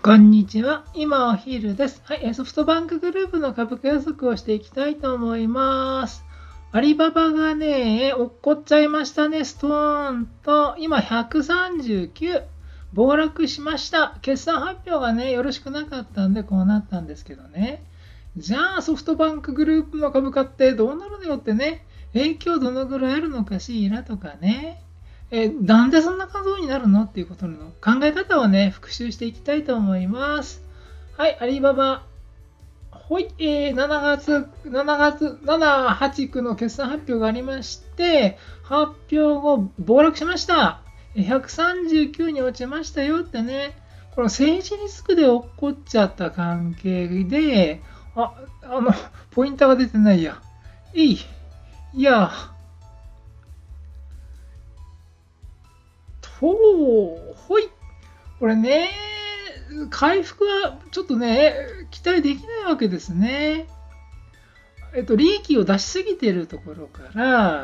こんにちは。今お昼です。はい、ソフトバンクグループの株価予測をしていきたいと思います。アリババがね、落っこっちゃいましたね。ストーンと、今139、暴落しました。決算発表がね、よろしくなかったんで、こうなったんですけどね。じゃあ、ソフトバンクグループの株価ってどうなるのよってね、影響どのぐらいあるのかしらとかね。なんでそんな数になるのっていうことの考え方をね、復習していきたいと思います。はい、アリババ。ほい、7、8、9の決算発表がありまして、発表後、暴落しました。139に落ちましたよってね、この政治リスクで起こっちゃった関係で、ポインターが出てないや。いや、ほい。これね、回復はちょっとね、期待できないわけですね。利益を出しすぎているところから、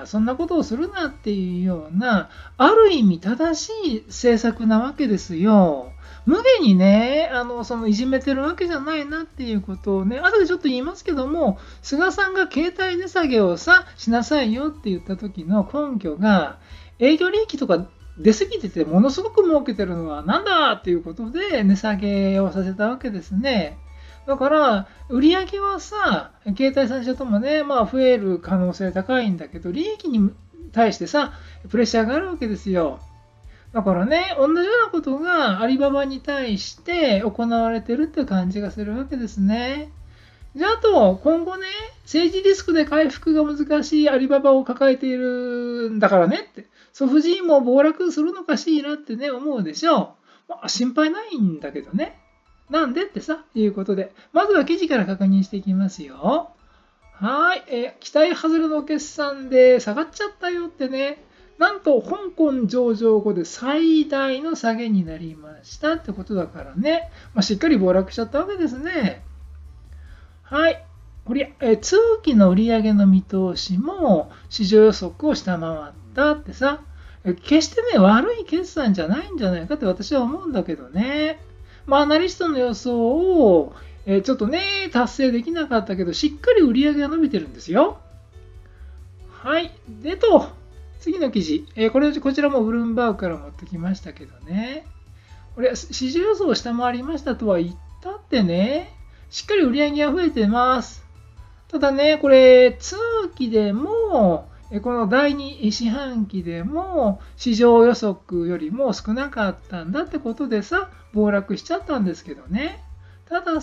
そんなことをするなっていうような、ある意味正しい政策なわけですよ。無限にね、いじめてるわけじゃないなっていうことをね、後でちょっと言いますけども、菅さんが携帯値下げをしなさいよって言った時の根拠が、営業利益とか出過ぎててものすごく儲けてるのはなんだっていうことで値下げをさせたわけですね。だから、売上は携帯3社ともね、増える可能性高いんだけど、利益に対してプレッシャーがあるわけですよ。だからね、同じようなことがアリババに対して行われてるって感じがするわけですね。じゃあ、あと、今後ね、政治リスクで回復が難しいアリババを抱えているんだからねって、ソフジも暴落するのかしらってね、思うでしょう。心配ないんだけどね。なんでっていうことで、まずは記事から確認していきますよ。はい、期待外れの決算で下がっちゃったよってね、なんと香港上場後で最大の下げになりましたってことだからね、しっかり暴落しちゃったわけですね。はい。通期の売上の見通しも市場予測を下回ったって決してね、悪い決算じゃないんじゃないかって私は思うんだけどね。アナリストの予想をちょっとね、達成できなかったけど、しっかり売上が伸びてるんですよ。はい。次の記事。こちらもブルームバーグから持ってきましたけどね。市場予想を下回りましたとは言ったってね、しっかり売上が増えてます。ただね、これ、通期でも、この第2四半期でも、市場予測よりも少なかったんだってことで暴落しちゃったんですけどね。ただ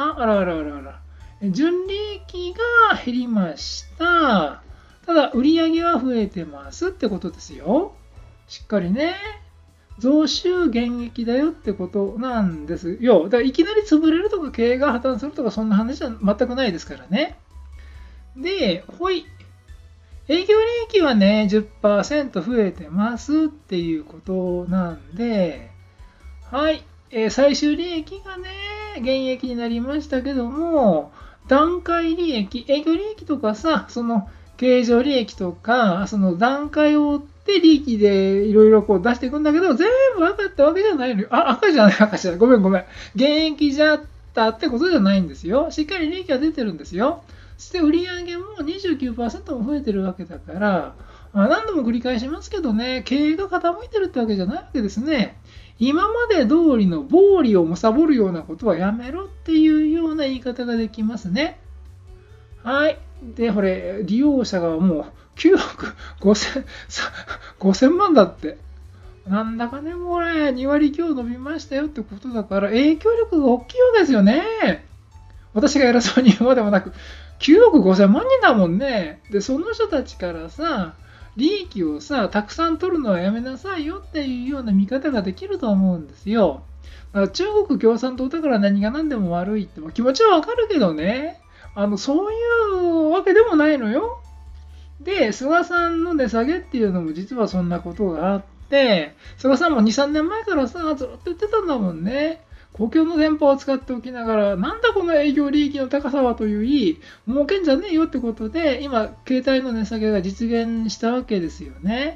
純利益が減りました。ただ、売上は増えてますってことですよ。しっかりね。増収減益だよってことなんですよ。だからいきなり潰れるとか経営が破綻するとかそんな話は全くないですからね。で、営業利益はね、10% 増えてますっていうことなんで、はい、最終利益がね、減益になりましたけども、段階利益、営業利益とかその経常利益とか、その段階を追って利益でいろいろ出していくんだけど、全部赤ったわけじゃないのよ。赤じゃない。ごめん。減益じゃったってことじゃないんですよ。しっかり利益が出てるんですよ。そして売上も 29% も増えてるわけだから、何度も繰り返しますけどね、経営が傾いてるってわけじゃないわけですね。今まで通りの暴利を貪るようなことはやめろっていうような言い方ができますね。はい。で、利用者がもう9億5000万だって。なんだかね、もう2割強伸びましたよってことだから、影響力が大きいわけですよね。私が偉そうに言うまでもなく、9億5000万人だもんね。で、その人たちから利益をたくさん取るのはやめなさいよっていうような見方ができると思うんですよ。中国共産党だから何が何でも悪いって気持ちはわかるけどね。そういうわけでもないのよ。で、菅さんの値下げっていうのも実はそんなことがあって、菅さんも2、3年前からずっと言ってたんだもんね。公共の電波を使っておきながら、なんだこの営業利益の高さはといういい、儲けんじゃねえよってことで、今、携帯の値下げが実現したわけですよね。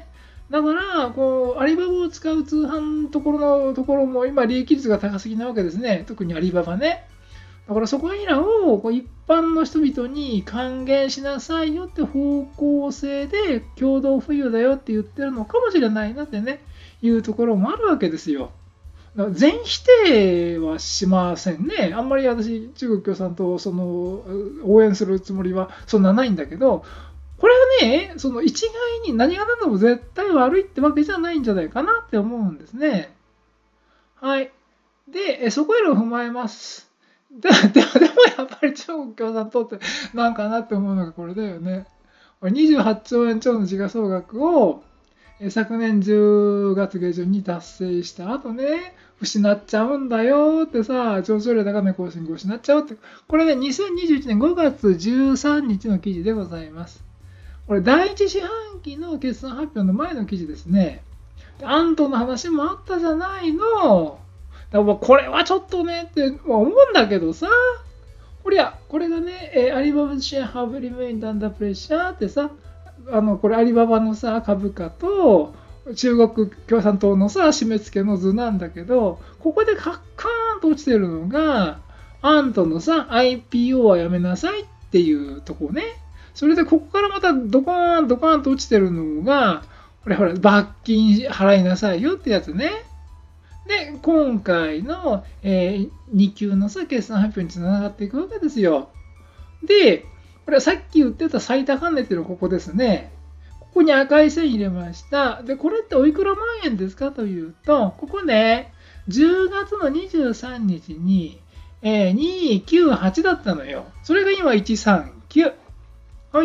だから、こう、アリババを使う通販のところも今、利益率が高すぎなわけですね。特にアリババね。だからそこいらをこう一般の人々に還元しなさいよって方向性で共同富裕だよって言ってるのかもしれないなってね、いうところもあるわけですよ。だから全否定はしませんね。あんまり私、中国共産党を応援するつもりはそんなないんだけど、これはね、その一概に何が何でも絶対悪いってわけじゃないんじゃないかなって思うんですね。はい。で、そこいらを踏まえます。でもやっぱり中国共産党ってなんかなって思うのがこれだよね。28兆円超の時価総額を昨年10月下旬に達成した後ね、失っちゃうんだよってさ、上昇量高値更新後失っちゃうって、これね、2021年5月13日の記事でございます。これ、第一四半期の決算発表の前の記事ですね。アントの話もあったじゃないの。だからこれはちょっとねって思うんだけどさ、これがね、アリババシェアハブリメインダンダプレッシャーってさ、これアリババのさ、株価と中国共産党のさ、締め付けの図なんだけど、ここでカーンと落ちてるのが、アントのさ、IPO はやめなさいっていうとこね。それでここからまたドカーンと落ちてるのが、ほら、罰金払いなさいよってやつね。で、今回の、2級のさ、決算発表につながっていくわけですよ。で、これはさっき言ってた最高値っていうのはここですね。ここに赤い線入れました。で、これっておいくら万円ですかというと、ここね、10月の23日に、298だったのよ。それが今139。はい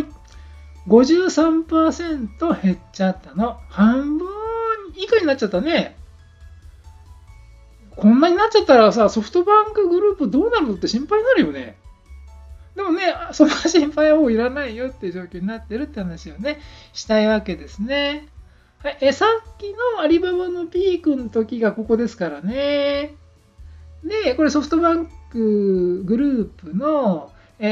。53% 減っちゃったの。半分以下になっちゃったね。こんなになっちゃったらさ、ソフトバンクグループどうなるのって心配になるよね。でもね、その心配はもういらないよっていう状況になってるって話をね、したいわけですね。はい、さっきのアリババのピークの時がここですからね。で、これソフトバンクグループの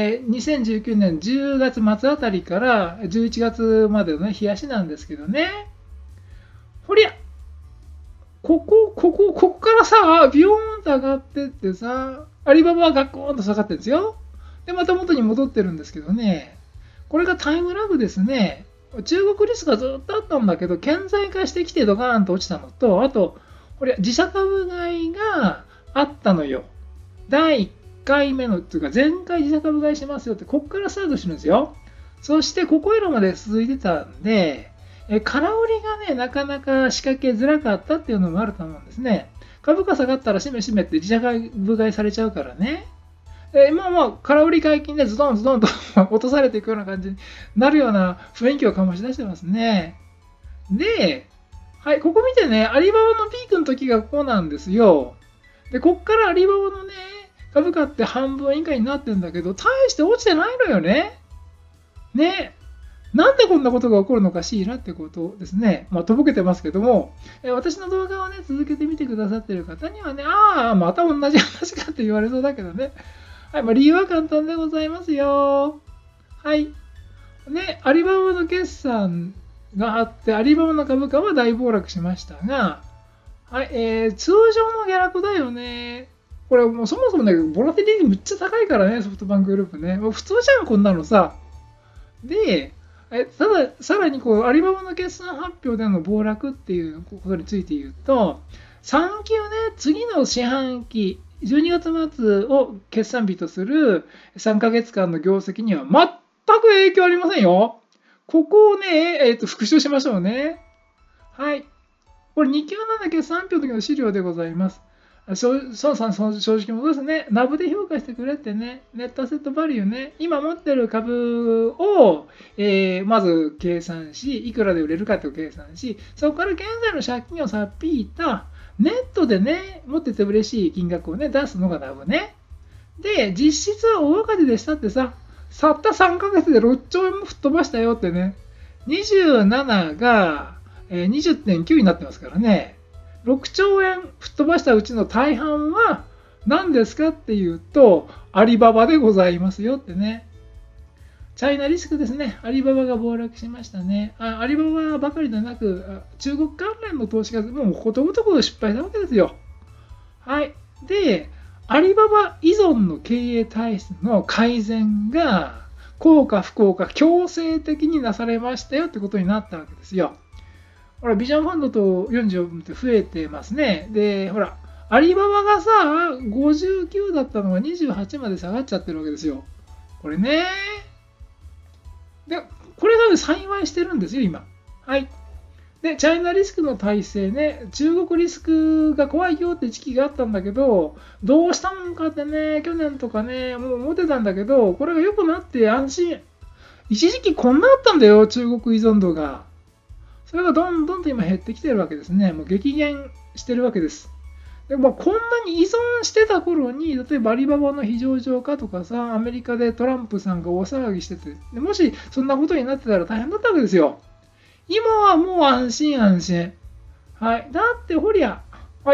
2019年10月末あたりから11月までの、ね、冷やしなんですけどね。ほりゃ、ここからさ、ビヨーンと上がってってさ、アリババはガクーンと下がってるんですよ。で、また元に戻ってるんですけどね。これがタイムラグですね。中国リスクがずっとあったんだけど、顕在化してきてドカーンと落ちたのと、あと、これ自社株買いがあったのよ。第1回目の、っていうか前回自社株買いしますよって、ここからスタートしてるんですよ。そして、ここいらまで続いてたんで、空売りがね、なかなか仕掛けづらかったっていうのもあると思うんですね。株価下がったらしめしめって自社株買いされちゃうからね。空売り解禁でズドンと落とされていくような感じになるような雰囲気を醸し出してますね。で、はい、ここ見てね、アリババのピークの時がこうなんですよ。で、こっからアリババのね、株価って半分以下になってるんだけど、大して落ちてないのよね。ね。なんでこんなことが起こるのかしらってことですね。とぼけてますけども、私の動画をね、続けてみてくださっている方にはね、また同じ話かって言われそうだけどね。はい、理由は簡単でございますよ。はい。ね、アリババの決算があって、アリババの株価は大暴落しましたが、はい、通常の下落だよね。これもうそもそもね、ボラティリティむっちゃ高いからね、ソフトバンクグループね。もう普通じゃん、こんなのさ。で、さらにアリババの決算発表での暴落っていうことについて言うと、3期をね、次の四半期、12月末を決算日とする3ヶ月間の業績には全く影響ありませんよ。ここをね、復習しましょうね。はい。これ2級なんだ決算発表の時の資料でございます。孫さん、正直もですね、ナブで評価してくれってね、ネットアセットバリューね、今持ってる株を、まず計算し、いくらで売れるかと計算し、そこから現在の借金をさっぴいた、ネットでね、持ってて嬉しい金額をね、出すのがナブね。で、実質は大赤字でしたってさ、たった3ヶ月で6兆円も吹っ飛ばしたよってね、27が 20.9 になってますからね。6兆円吹っ飛ばしたうちの大半は何ですかっていうと、アリババでございますよってね。 チャイナリスクですね。アリババが暴落しましたね。アリババばかりでなく、中国関連の投資がもうことごとく失敗したわけですよ。はい。で、アリババ依存の経営体質の改善が、効か不効か強制的になされましたよってことになったわけですよ。ほら、ビジョンファンドと40って増えてますね。で、ほら、アリババがさ、59だったのが28まで下がっちゃってるわけですよ。これね。で、これが、ね、幸いしてるんですよ、今。はい。で、チャイナリスクの体制ね、中国リスクが怖いよって時期があったんだけど、どうしたもんかってね、去年とかね、もう思ってたんだけど、これが良くなって安心。一時期こんなあったんだよ、中国依存度が。それがどんどんと今減ってきてるわけですね。もう激減してるわけです。でもこんなに依存してた頃に、例えばアリババの非上場化とかさ、アメリカでトランプさんが大騒ぎしてて、でもしそんなことになってたら大変だったわけですよ。今はもう安心安心。はい。だってほりゃ、はい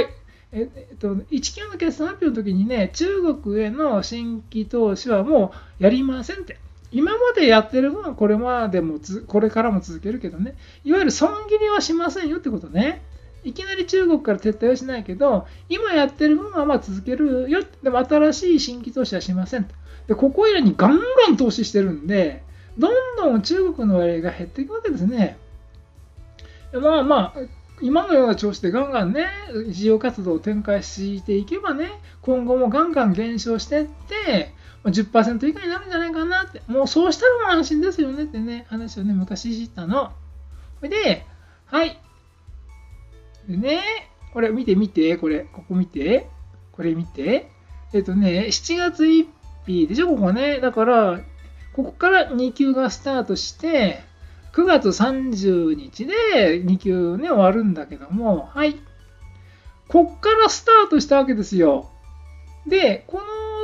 。19の決算発表の時にね、中国への新規投資はもうやりませんって。今までやってる分はこれからも続けるけどね、いわゆる損切りはしませんよってことね。いきなり中国から撤退はしないけど、今やってる分はまあ続けるよ。でも新しい新規投資はしませんと。で、ここいらにガンガン投資してるんで、どんどん中国の割合が減っていくわけですね。まあまあ、今のような調子でガンガンね、事業活動を展開していけばね、今後もガンガン減少していって、10% 以下になるんじゃないかなって、もうそうしたらもう安心ですよねってね、話をね、昔知ったの。で、はい。でね、これ見て見て、ここ見て、これ見て。7月1日でしょ、ここね。だから、ここから2級がスタートして、9月30日で2級ね、終わるんだけども、はい。こっからスタートしたわけですよ。で、こ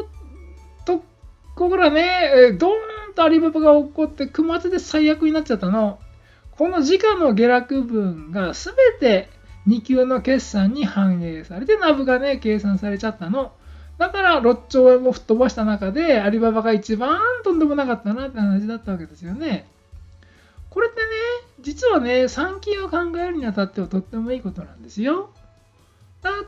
こからね、ドーンとアリババが起こって、9月で最悪になっちゃったの。この時価の下落分が全て2級の決算に反映されて、ナブがね、計算されちゃったの。だから、6兆円も吹っ飛ばした中で、アリババが一番とんでもなかったなって話だったわけですよね。これってね、実はね、3級を考えるにあたってはとってもいいことなんですよ。だって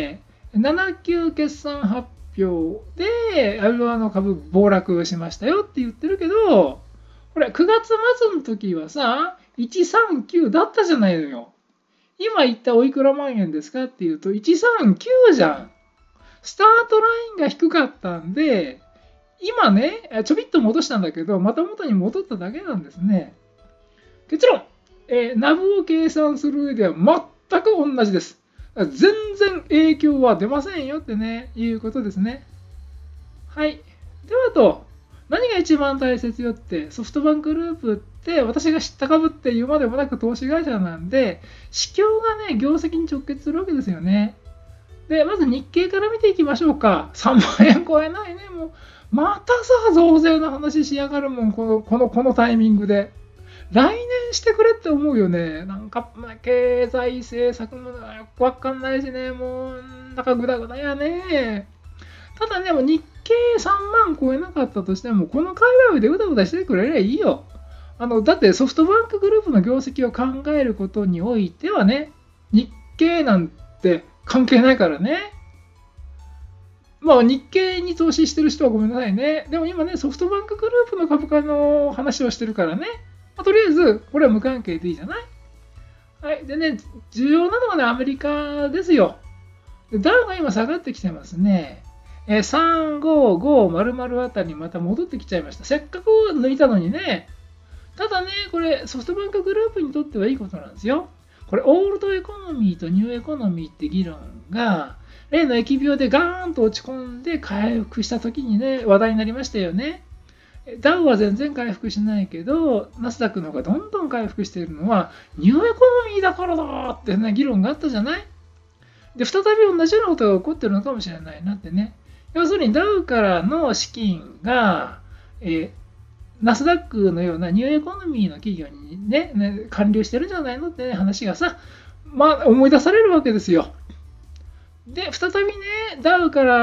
、7級決算発表で、アリババの株暴落しましたよって言ってるけど、これ9月末の時はさ、139だったじゃないのよ。今言ったおいくら万円ですかっていうと、139じゃん。スタートラインが低かったんで、今ね、ちょびっと戻したんだけど、また元に戻っただけなんですね。結論、ナブを計算する上では全く同じです。全然影響は出ませんよってね、いうことですね。はい。ではと、何が一番大切よって、ソフトバンクグループって私が知った株っていうまでもなく投資会社なんで、市況がね、業績に直結するわけですよね。で、まず日経から見ていきましょうか。3万円超えないね。もう、またさ、増税の話しやがるもん、このタイミングで。来年してくれって思うよね。なんか、経済政策もよくわかんないしね、もう、なんかグダグダやね。ただね、もう日経3万超えなかったとしても、この界隈でうだうだしてくれりゃいいよ。だってソフトバンクグループの業績を考えることにおいてはね、日経なんて関係ないからね。まあ日経に投資してる人はごめんなさいね。でも今ね、ソフトバンクグループの株価の話をしてるからね。とりあえず、これは無関係でいいじゃない？はい。でね、重要なのはね、アメリカですよ。ダウが今下がってきてますね。35500あたりにまた戻ってきちゃいました。せっかく抜いたのにね。ただね、これソフトバンクグループにとってはいいことなんですよ。これ、オールドエコノミーとニューエコノミーって議論が、例の疫病でガーンと落ち込んで回復した時にね、話題になりましたよね。ダウは全然回復しないけど、ナスダックの方がどんどん回復しているのは、ニューエコノミーだからだってね、議論があったじゃない？で、再び同じようなことが起こってるのかもしれないなってね。要するにダウからの資金が、ナスダックのようなニューエコノミーの企業にね、還流してるんじゃないのって、ね、話がさ、まあ思い出されるわけですよ。で、再びね、ダウから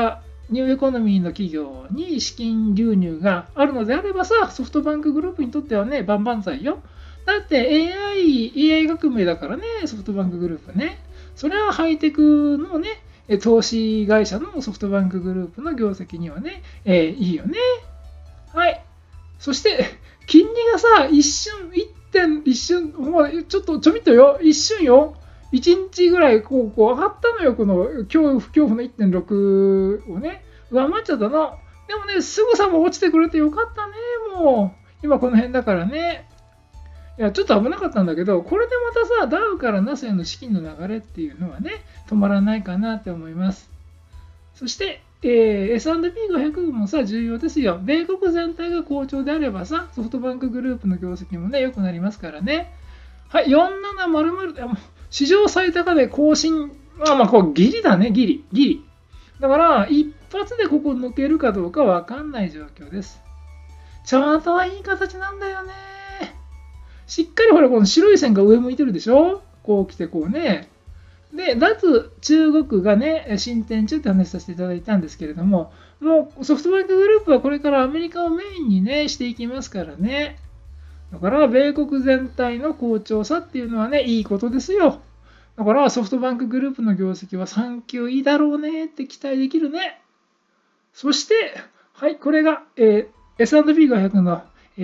ニューエコノミーの企業に資金流入があるのであればさ、ソフトバンクグループにとってはね、万々歳よ。だって AI 革命だからね、ソフトバンクグループね。それはハイテクのね、投資会社のソフトバンクグループの業績にはね、いいよね。はい。そして、金利がさ、一瞬、もうちょびっとよ、一瞬よ。1日ぐらいこう上がったのよ、この恐怖の 1.6 をね、上回っちゃったの。でもね、すぐさま落ちてくれてよかったね、もう。今この辺だからね。いや、ちょっと危なかったんだけど、これでまたさ、ダウからナスへの資金の流れっていうのはね、止まらないかなって思います。そして、S&P500 もさ、重要ですよ。米国全体が好調であればさ、ソフトバンクグループの業績もね、良くなりますからね。はい、4700、史上最高値更新、こうギリだね、ギリ。だから、一発でここ抜けるかどうか分かんない状況です。チャートはいい形なんだよね。しっかりほら、この白い線が上向いてるでしょ、こう来てこうね。で、脱中国がね、進展中って話させていただいたんですけれども、もうソフトバンクグループはこれからアメリカをメインにね、していきますからね。だから、米国全体の好調さっていうのはね、いいことですよ。だから、ソフトバンクグループの業績は3級いいだろうねって期待できるね。そして、はい、これが、S&P500 の、ヒ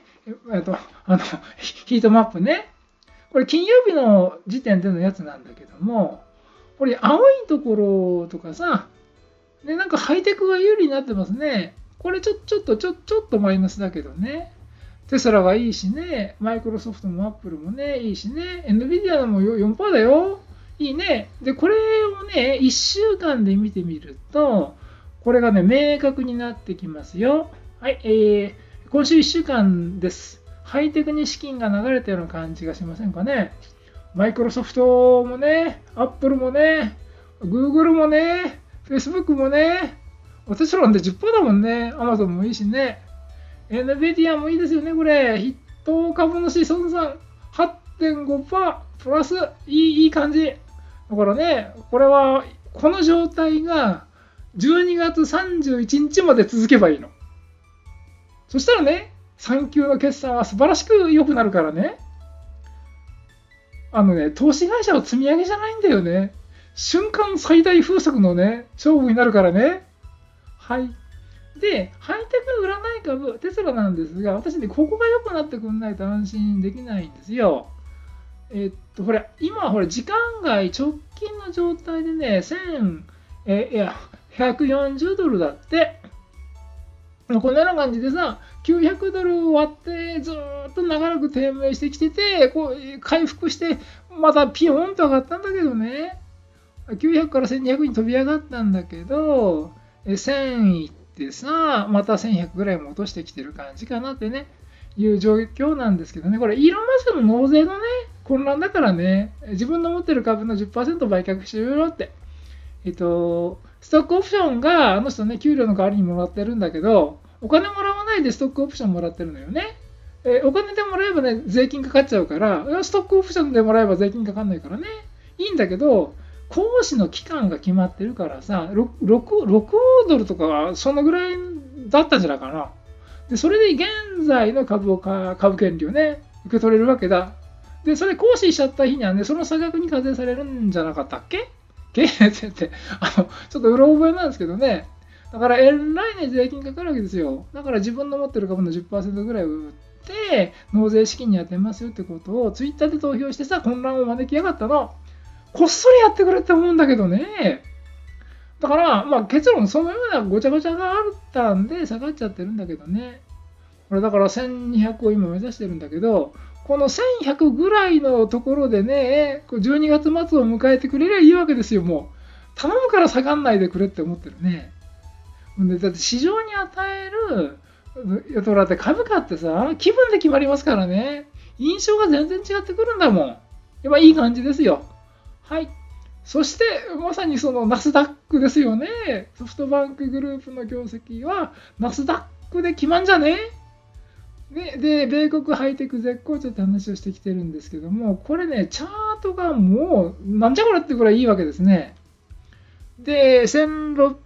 ートマップね。これ、金曜日の時点でのやつなんだけども、これ、青いところとかさ、で、なんかハイテクが有利になってますね。これちょっとマイナスだけどね。テスラがいいしね、マイクロソフトもアップルもね、いいしね、NVIDIA も 4% だよ。いいね。で、これをね、1週間で見てみると、これがね、明確になってきますよ。はい、今週1週間です。ハイテクに資金が流れたような感じがしませんかね。マイクロソフトもね、アップルもね、Google もね、Facebook もね、テスラなんて 10% だもんね。Amazon もいいしね。NVIDIA もいいですよね、これ。筆頭株主損算 8.5% プラス、いい感じ。だからね、これは、この状態が12月31日まで続けばいいの。そしたらね、3級の決算は素晴らしく良くなるからね。投資会社の積み上げじゃないんだよね。瞬間最大風速のね、勝負になるからね。はい。で、ハイテク占い株、テスラなんですが、私ね、ここが良くなってくんないと安心できないんですよ。今、時間外、直近の状態でね、140ドルだって。こんなような感じでさ、900ドル割ってずっと長らく低迷してきてて、こう回復して、またピヨンと上がったんだけどね。900から1200に飛び上がったんだけど、1000いってさ、また1100ぐらいも落としてきてる感じかなってね、いう状況なんですけどね、これ、イーロン・マスクの納税のね、混乱だからね、自分の持ってる株の 10% 売却しようって。ストックオプションがあの人ね、給料の代わりにもらってるんだけど、お金もらわないでストックオプションもらってるのよね。お金でもらえばね、税金かかっちゃうから、ストックオプションでもらえば税金かかんないからね、いいんだけど、行使の期間が決まってるからさ、6ドルとかそのぐらいだったんじゃないかな。で、それで現在の株権利をね、受け取れるわけだ。で、それ行使しちゃった日にはね、その差額に課税されるんじゃなかったっけってちょっとうろ覚えなんですけどね。だから、来年税金かかるわけですよ。だから自分の持ってる株の 10% ぐらいを売って、納税資金に充てますよってことをツイッターで投票してさ、混乱を招きやがったの。こっそりやってくれって思うんだけどね。だから、結論、そのようなごちゃごちゃがあったんで下がっちゃってるんだけどね。これだから1200を今目指してるんだけど、この1100ぐらいのところでね、12月末を迎えてくれりゃいいわけですよ、もう。頼むから下がんないでくれって思ってるね。だって市場に与える、だって株価ってさ、気分で決まりますからね。印象が全然違ってくるんだもん。やっぱいい感じですよ。はい。そして、まさにそのナスダックですよね。ソフトバンクグループの業績は、ナスダックで決まんじゃねで、米国ハイテク絶好調って話をしてきてるんですけども、これね、チャートがもう、なんじゃこれってぐらいいいわけですね。で、1600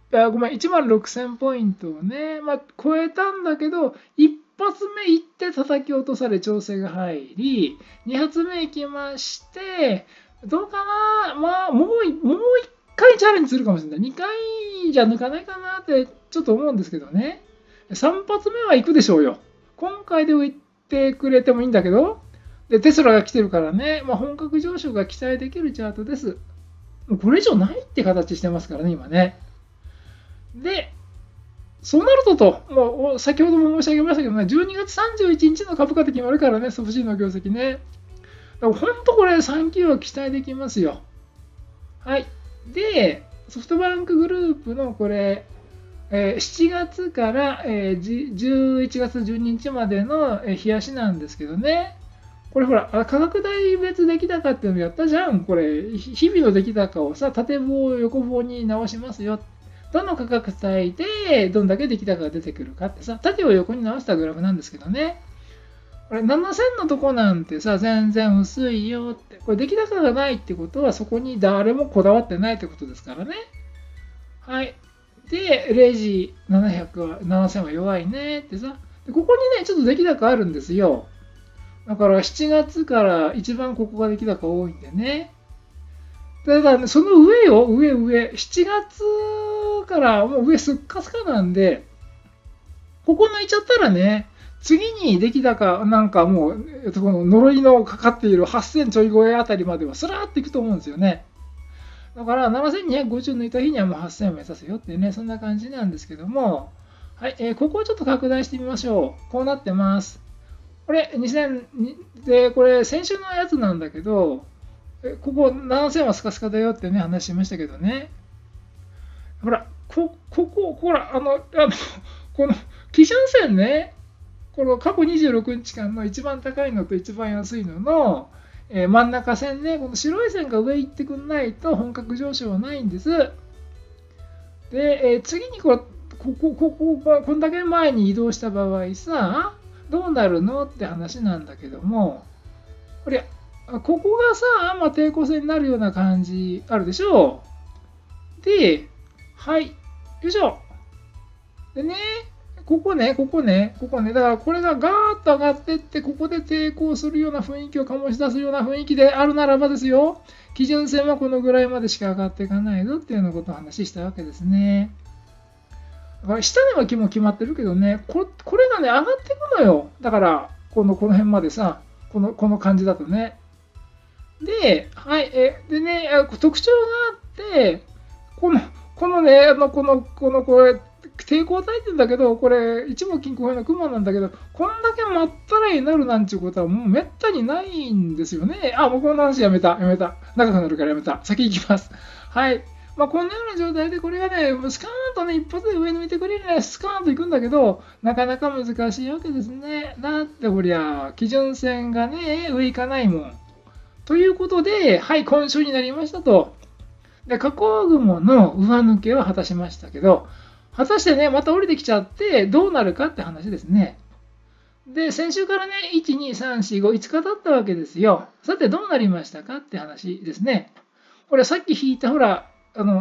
ごめん、16,000ポイントをね、超えたんだけど、一発目行って叩き落とされ調整が入り、2発目行きまして、どうかな、もう1回チャレンジするかもしれない。2回じゃ抜かないかなってちょっと思うんですけどね。3発目は行くでしょうよ。今回で行ってくれてもいいんだけど、でテスラが来てるからね、本格上昇が期待できるチャートです。これ以上ないって形してますからね、今ね。で、そうなると、もう先ほども申し上げましたけどね、12月31日の株価で決まるからね、ソフシーの業績ね。本当これ3級は期待できますよ。はい。で、ソフトバンクグループのこれ、7月から11月12日までの冷やしなんですけどね。これほら、価格帯別出来高っていうのやったじゃん。これ、日々の出来高をさ、縦棒、横棒に直しますよ。どの価格帯でどんだけ出来高が出てくるかってさ、縦を横に直したグラフなんですけどね。これ7000のとこなんてさ、全然薄いよって。これ出来高がないってことは、そこに誰もこだわってないってことですからね。はい。で、レジ700は、7000は弱いねってさ。でここにね、ちょっと出来高あるんですよ。だから7月から一番ここが出来高多いんでね。ただね、その上よ、上。7月からもう上すっかすかなんで、ここ抜いちゃったらね、次に出来高なんかもう、この呪いのかかっている8000ちょい超えあたりまではスラーっていくと思うんですよね。だから7250抜いた日にはもう8000を目指すよってね、そんな感じなんですけども、はい、ここをちょっと拡大してみましょう。こうなってます。これ、で、これ、先週のやつなんだけど、ここ7000はスカスカだよってね、話しましたけどね。ほら、ほら、この基準線ね、この過去26日間の一番高いのと一番安いのの、真ん中線ね、この白い線が上行ってくんないと本格上昇はないんです。で、次にこんだけ前に移動した場合さ、どうなるのって話なんだけども、これ、ここがさ、抵抗線になるような感じあるでしょう。で、はい、よいしょ。でね、ここね。だからこれがガーッと上がっていって、ここで抵抗するような雰囲気を醸し出すような雰囲気であるならばですよ、基準線はこのぐらいまでしか上がっていかないぞっていうようなことを話したわけですね。だから下値はもう決まってるけどね、これがね、上がっていくのよ。だから、この辺までさ、この感じだとね。で、はい、でね、特徴があって、このね、これ、抵抗体って言うんだけど、これ、一目金庫のクマなんだけど、こんだけまったらになるなんていうことはもうめったにないんですよね。もうこの話やめた。長くなるからやめた。先行きます。はい。こんなような状態で、これがね、スカーンとね、一発で上抜いてくれるね、スカーンといくんだけど、なかなか難しいわけですね。だってこりゃ、基準線がね、上行かないもん。ということで、はい、今週になりましたと。で、下降雲の上抜けは果たしましたけど、果たしてね、また降りてきちゃってどうなるかって話ですね。で、先週からね、1、2、3、4、5、5日経ったわけですよ。さて、どうなりましたかって話ですね。これさっき引いた、ほら、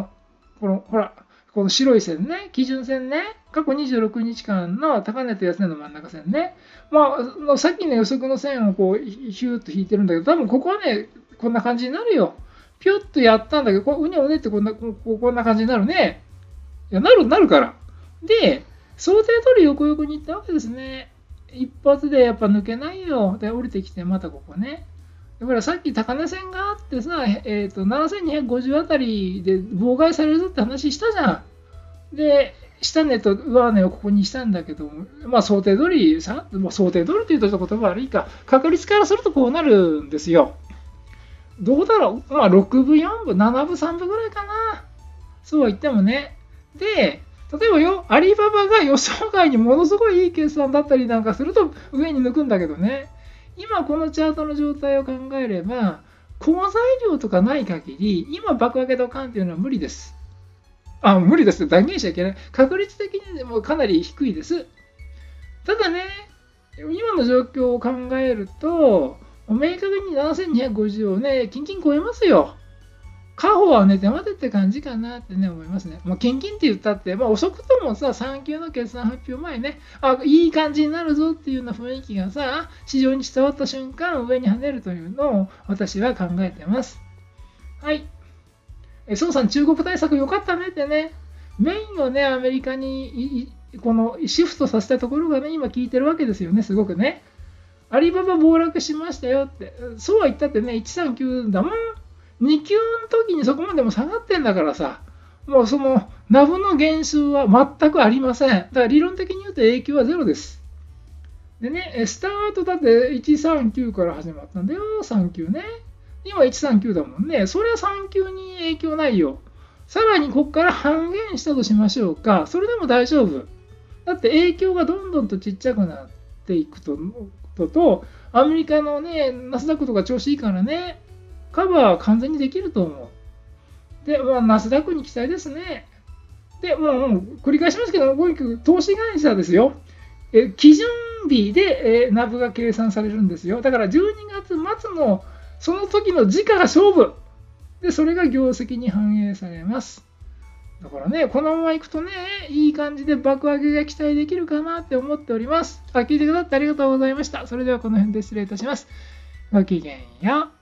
この白い線ね、基準線ね、過去26日間の高値と安値の真ん中線ね。さっきの予測の線をこう、ヒューッと引いてるんだけど、多分ここはね、こんな感じになるよ。ピュッとやったんだけど、うねうねってこんな感じになるね。いや、なるから。で、想定通り横に行ったわけですね。一発でやっぱ抜けないよ。で、降りてきて、またここね。だからさっき高値線があってさ、7250あたりで妨害されるぞって話したじゃん。で、下値と上値をここにしたんだけど、想定通りさ、想定通りというと言葉悪いか、確率からするとこうなるんですよ。どうだろう、6分4分、7分3分ぐらいかな。そうは言ってもね。で、例えばよ、アリババが予想外にものすごいいい決算だったりなんかすると上に抜くんだけどね。今このチャートの状態を考えれば、好材料とかない限り、今爆上げドカンっていうのは無理です。無理ですって断言しちゃいけない。確率的にもかなり低いです。ただね、今の状況を考えると、明確に7250をね、キンキン超えますよ。 過保はね、手待てって感じかなってね、思いますね。キンキンって言ったって、遅くともさ、3級の決算発表前ね、いい感じになるぞっていうような雰囲気がさ、市場に伝わった瞬間、上に跳ねるというのを私は考えてます。はい。孫さん、中国対策良かったねってね、メインをね、アメリカにこのシフトさせたところがね、今効いてるわけですよね、すごくね。アリババ暴落しましたよって、そうは言ったってね、139だもん。2級の時にそこまでも下がってんだからさ、もうそのナブの減数は全くありません。だから理論的に言うと影響はゼロです。でね、スタートだって139から始まったんだよ、3級ね。今139だもんね。それは3級に影響ないよ。さらにここから半減したとしましょうか。それでも大丈夫。だって影響がどんどんとちっちゃくなっていくと、アメリカのね、ナスダックとか調子いいからね、カバーは完全にできると思う。で、ナスダックに期待ですね。で、もう繰り返しますけど、投資会社ですよ。基準日で、ナブが計算されるんですよ。だから12月末のその時の時価が勝負。で、それが業績に反映されます。だからね、このままいくとね、いい感じで爆上げが期待できるかなって思っております。聞いてくださってありがとうございました。それではこの辺で失礼いたします。ごきげんよう。